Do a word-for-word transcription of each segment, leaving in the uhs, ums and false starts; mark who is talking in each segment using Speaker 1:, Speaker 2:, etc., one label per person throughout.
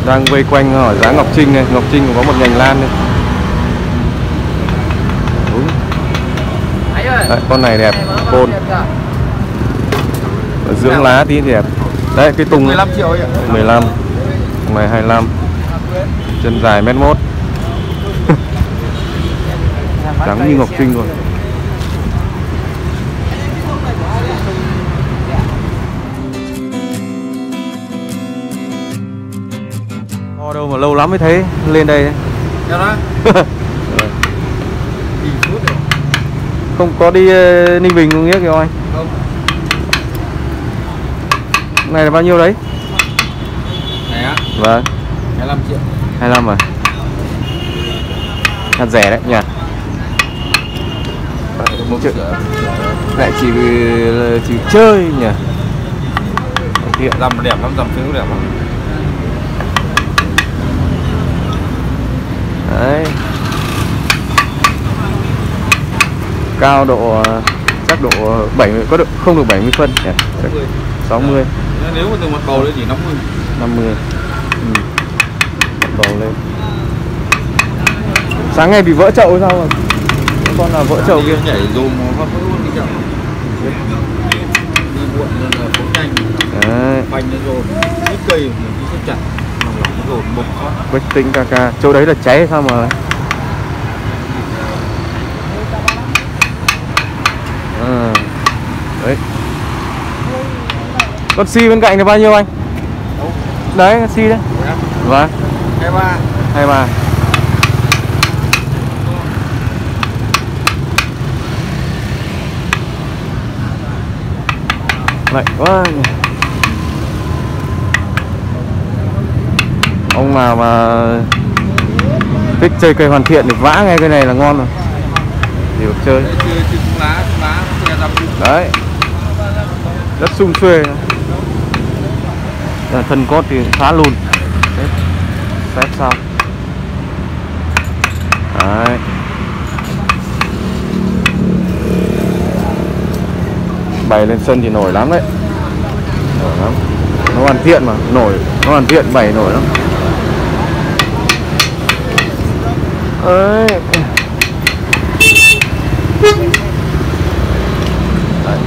Speaker 1: Đang vây quanh hỏi giá Ngọc Trinh này. Ngọc Trinh có một nhành lan này. Đúng. Đấy, con này đẹp, côn. Dưỡng lá tí đẹp. Đấy, cái tùng
Speaker 2: mười lăm triệu ấy ạ.
Speaker 1: mười lăm. Con này hai mươi lăm. Chân dài mét mốt. Trắng như Ngọc Trinh rồi. Ho đâu mà lâu lắm mới thấy lên đây. Không có đi uh, Ninh Bình không nghĩa kìa anh?
Speaker 2: Không.
Speaker 1: Này là bao nhiêu đấy?
Speaker 2: Này á?
Speaker 1: Vâng.
Speaker 2: hai mươi lăm triệu.
Speaker 1: hai mươi lăm à? Thật rẻ đấy nhỉ? Chợ... lại chỉ chỉ chơi nhỉ?
Speaker 2: Hiện dầm đẹp lắm, dầm phiếu đẹp lắm.
Speaker 1: Đấy. Cao độ chắc độ bảy mươi, có được không được bảy mươi phân nhỉ? sáu mươi.
Speaker 2: Nếu mà từ mặt bầu lên chỉ năm mươi.
Speaker 1: năm mươi. Ừ. Mặt bầu lên. Sáng nay bị vỡ chậu sao rồi? Con là vỡ chậu kia
Speaker 2: nhảy dùm mà vỡ luôn đi chậu. Đi muộn nên là phóng nhanh.
Speaker 1: Đấy.
Speaker 2: Phanh nó rồi. Ít cây mình đi rất chặt. Nó rồi một phát.
Speaker 1: Quách Tĩnh ca ca. Chỗ đấy là cháy hay sao mà? À. Đấy. Con xi bên cạnh là bao nhiêu anh?
Speaker 2: Đâu?
Speaker 1: Đấy, con xi đấy. Vâng.
Speaker 2: hai mươi ba.
Speaker 1: hai mươi ba. Lạnh quá. Ông nào mà thích chơi cây hoàn thiện thì vã ngay cái này là ngon rồi. Thì được chơi. Đấy. Rất sum xuê. Thân cốt thì khá lùn. Xếp xong. Đấy. Bày lên sân thì nổi lắm đấy. Nổi lắm. Nó hoàn thiện mà, nổi, nó hoàn thiện bày nổi lắm. Đấy. Đấy.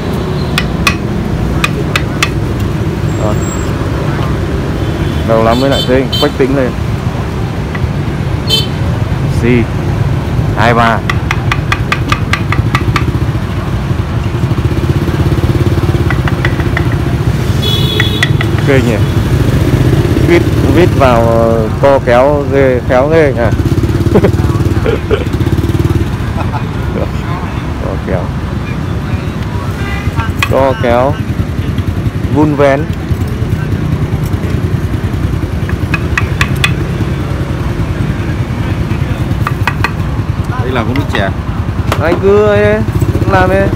Speaker 1: Rồi. Đầu lắm mới lại thấy Quách Tĩnh lên. Xi hai ba. Ghê nhỉ. Vít vít vào co kéo ghê, khéo ghê à. Co kéo. Co kéo. Vun vén.
Speaker 2: Đây là con nước chè.
Speaker 1: Anh cứ ấy, cũng làm đi.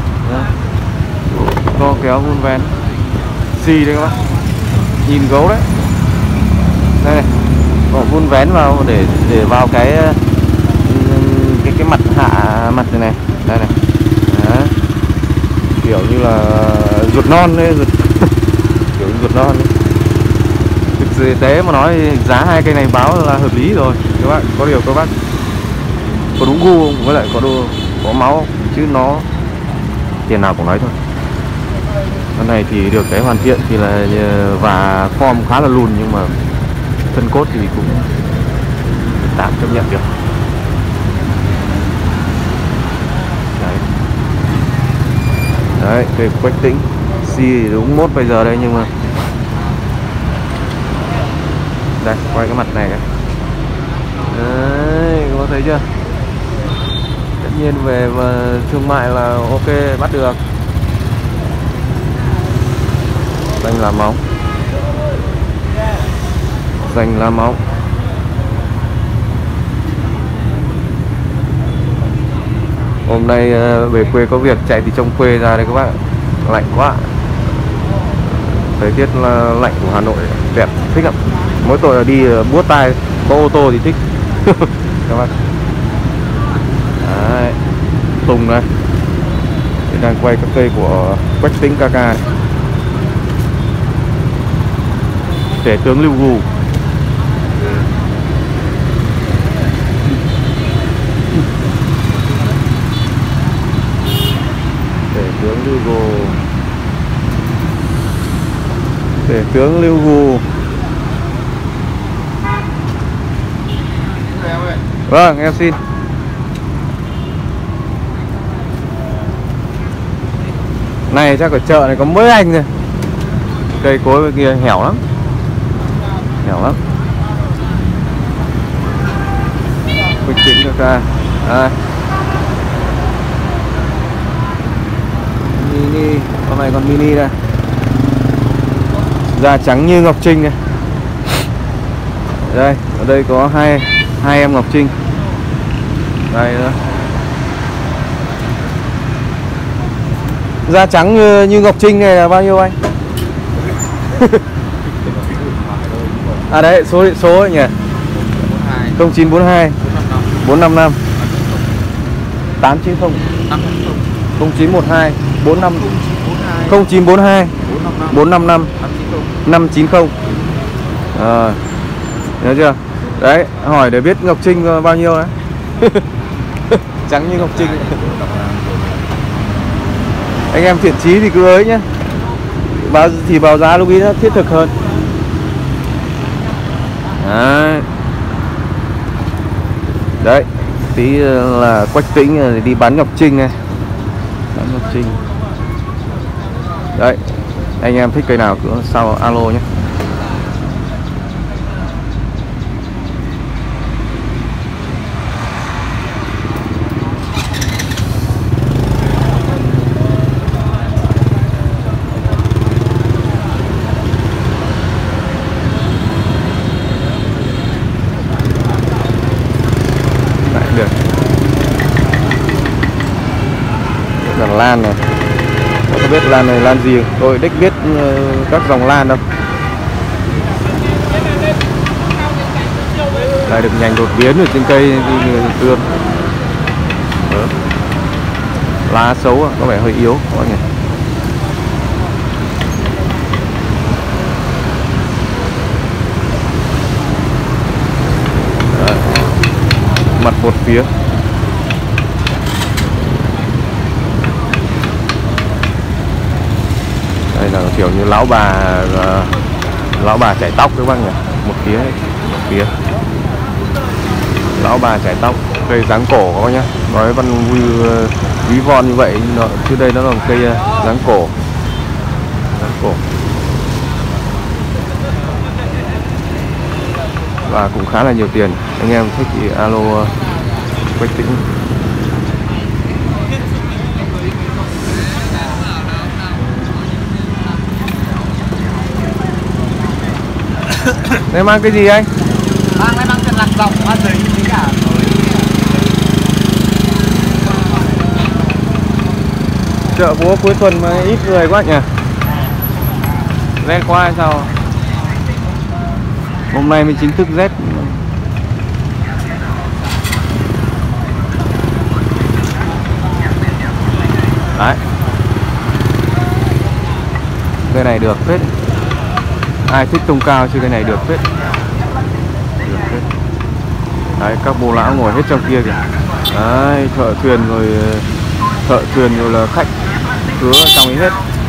Speaker 1: Co kéo vun vén. Xì đấy các bác. Nhìn gấu đấy. Đây này. Bỏ vun vén vào để để vào cái cái cái mặt hạ mặt này này. Đây này. Đấy. Kiểu như là ruột non đấy, ruột kiểu ruột non đấy. Thực tế mà nói giá hai cây này báo là hợp lý rồi các bạn. Có điều các bác có đúng gu không, với lại có đồ có máu không? Chứ nó tiền nào cũng nói thôi. Con này thì được cái hoàn thiện thì là và form khá là lùn, nhưng mà thân cốt thì cũng tạm chấp nhận được. Đấy. Đấy, cây Quách Tĩnh. Xi đúng mốt bây giờ đây, nhưng mà đây, quay cái mặt này cái. Đấy, có thấy chưa? Tất nhiên về mà thương mại là ok, bắt được. Danh lá móng. Danh lá móng. Hôm nay về quê có việc chạy từ trong quê ra đây các bạn. Lạnh quá. Thời tiết là lạnh của Hà Nội đẹp, thích lắm. Mỗi tội là đi buốt tai, có ô tô thì thích. Các bạn. Đấy. Tùng đây. Thì đang quay các cây của Quách Tĩnh ca ca. Tể tướng Lưu Gù. Lưu Gù. Tể tướng Lưu Gù. Vâng, em xin. Này chắc ở chợ này có mấy anh rồi. Cây cối bên kia hẻo lắm. Hẻo lắm. Bình tĩnh cho ca. Đây. Mini, con này con mini đây. Da trắng như Ngọc Trinh này. Đây, ở đây có hai hai em Ngọc Trinh. Đây nữa. Da trắng như, như Ngọc Trinh này là bao nhiêu anh? À đấy, số số ấy nhỉ? không chín bốn hai bốn năm năm tám chín không không chín một hai bốn năm không chín bốn hai bốn năm năm năm chín không. Rồi, nhớ chưa? Đấy, hỏi để biết Ngọc Trinh bao nhiêu đấy. Trắng như Ngọc Trinh. Anh em thiện chí thì cứ ấy nhé. Báo thì báo giá lúc ý nó thiết thực hơn. Đấy. Đấy, tí là Quách Tĩnh đi bán Ngọc Trinh này. Bán Ngọc Trinh. Đấy, anh em thích cây nào cứ sau alo nhé. Được. Là lan này. Tôi không biết lan này lan gì, tôi đích biết các dòng lan đâu. Lại được nhành đột biến ở trên cây thì tươm. Lá xấu có vẻ hơi yếu các bạn nhỉ. Mặt một phía. Đây là kiểu như lão bà lão bà chải tóc các bác nhỉ. Một phía một phía lão bà chải tóc, cây dáng cổ các bác nhá. Nói văn ví von như vậy nó, chứ đây nó là một cây dáng cổ. Dáng cổ và cũng khá là nhiều tiền. Anh em thích thì alo Quách Tĩnh. Đây mang cái gì anh?
Speaker 2: Mang đây mang chân lạc dọc hoa giấy với cả
Speaker 1: chợ búa cuối tuần mà ít người quá nhỉ. Rét quá hay sao? Hôm nay mới chính thức rét. Đấy. Cây này được phết. Ai thích tung cao chứ cây này được phết. Được phết. Đấy, các bố lão ngồi hết trong kia kìa. Đấy, thợ thuyền rồi thợ thuyền rồi là khách cứ ở trong ấy hết.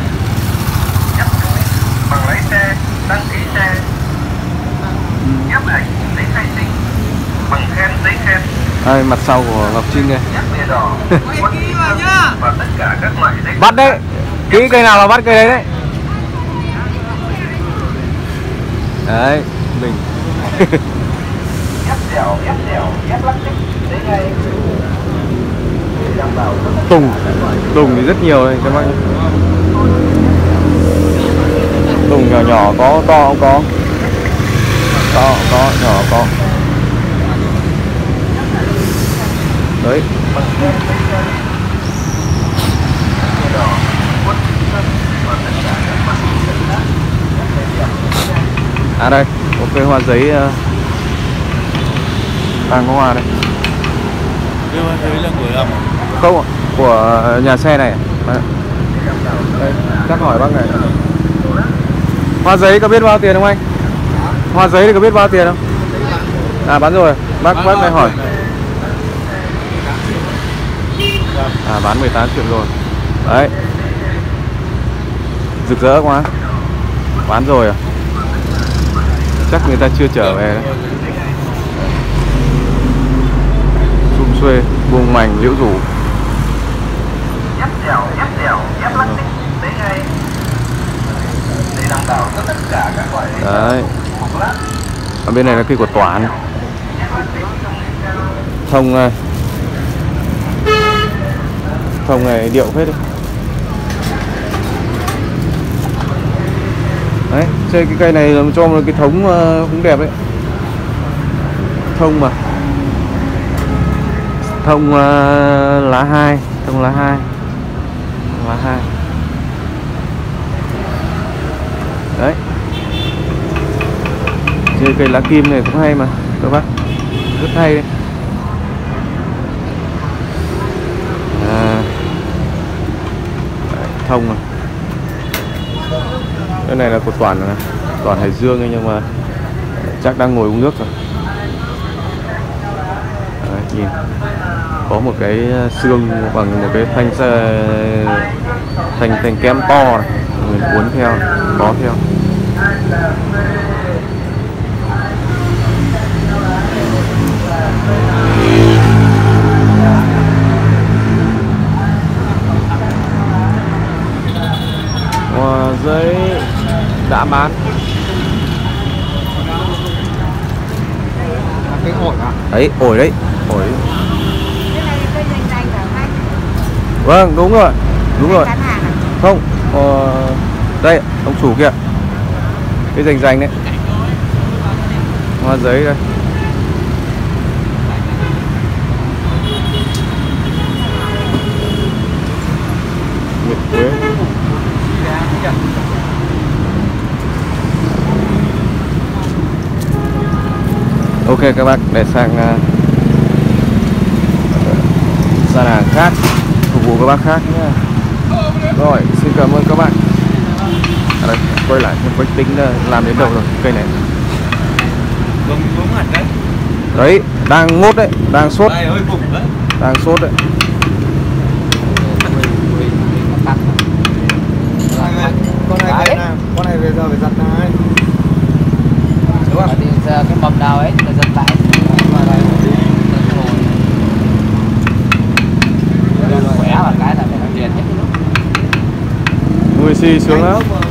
Speaker 3: Bằng lấy xe, đăng ký xe, nhấp ảnh, giấy khai sinh, bằng khen, giấy khen.
Speaker 1: Đây, mặt sau của Ngọc Trinh đây.
Speaker 3: Nhấp bìa đỏ, quay kỹ vào nhá. Và tất cả các loại giấy.
Speaker 1: Bắt đấy. Kỹ cây nào là bắt cây đấy đấy. Đấy, mình.
Speaker 3: Nhấp dẻo, nhấp dẻo, nhấp lắc tích, giấy ngay.
Speaker 1: Tùng, tùng thì rất nhiều đây các bác. Tùng nhỏ nhỏ có, to không có. To có, nhỏ có. Đấy. À đây, có cây hoa giấy uh, đang có hoa đây.
Speaker 2: Cây hoa giấy là của em.
Speaker 1: Không ạ, của nhà xe này. Đây. Đây, chắc hỏi bác này. Hoa giấy có biết bao tiền không anh? Hoa giấy thì có biết bao tiền không? À bán rồi, bác bác này hỏi. À bán mười tám triệu rồi. Đấy. rực rỡ quá. Bán rồi à? Chắc người ta chưa trở về đấy. Sum xuê, buông mảnh, liễu rủ.
Speaker 3: Nhấp dẻo, nhấp dẻo, nhấp lắc tích đến ngay để đảm bảo cho tất cả các loại
Speaker 1: Đấy. Ở bên này là cây của Toán. Thông này. Thông này điệu phết đấy. Đấy, chơi cái cây này làm cho một cái thống cũng đẹp đấy. Thông mà. Thông uh, lá hai, thông lá hai. Lá hai. Đấy. Chơi cây lá kim này cũng hay mà các bác. Rất hay đấy. À. Đấy, thông mà. Cái này là của Toàn rồi này. Toàn Hải Dương ấy, nhưng mà chắc đang ngồi uống nước rồi. Đấy, nhìn có một cái xương bằng một cái thanh thanh thanh kem to này. Mình uốn theo, có theo. Hoa giấy đã bán.
Speaker 2: Cái ổi à?
Speaker 1: Đấy, ổi đấy, ổi. Vâng, đúng rồi, đúng rồi. Không, ờ, đây, ông chủ kia. Cái rành rành đấy. Hoa giấy đây. Nguyệt quế. Ok các bác, để sang uh, gian hàng khác phục vụ các bác khác nhé. Rồi, xin cảm ơn các bạn. À đây, quay lại xem quách tính làm đến đâu rồi cây này.
Speaker 2: Đúng đúng hẳn đấy.
Speaker 1: Đấy, đang ngốt đấy, đang sốt.
Speaker 2: Đây hơi bụng đấy.
Speaker 1: Đang sốt đấy.
Speaker 2: Con này về nào? Con này về giờ phải giặt này. Đúng không?
Speaker 4: Thì giờ cái mầm nào ấy thì giật lại. Khỏe và cái là phải làm liền hết cái lúc.
Speaker 1: Nuôi xì sướng lắm.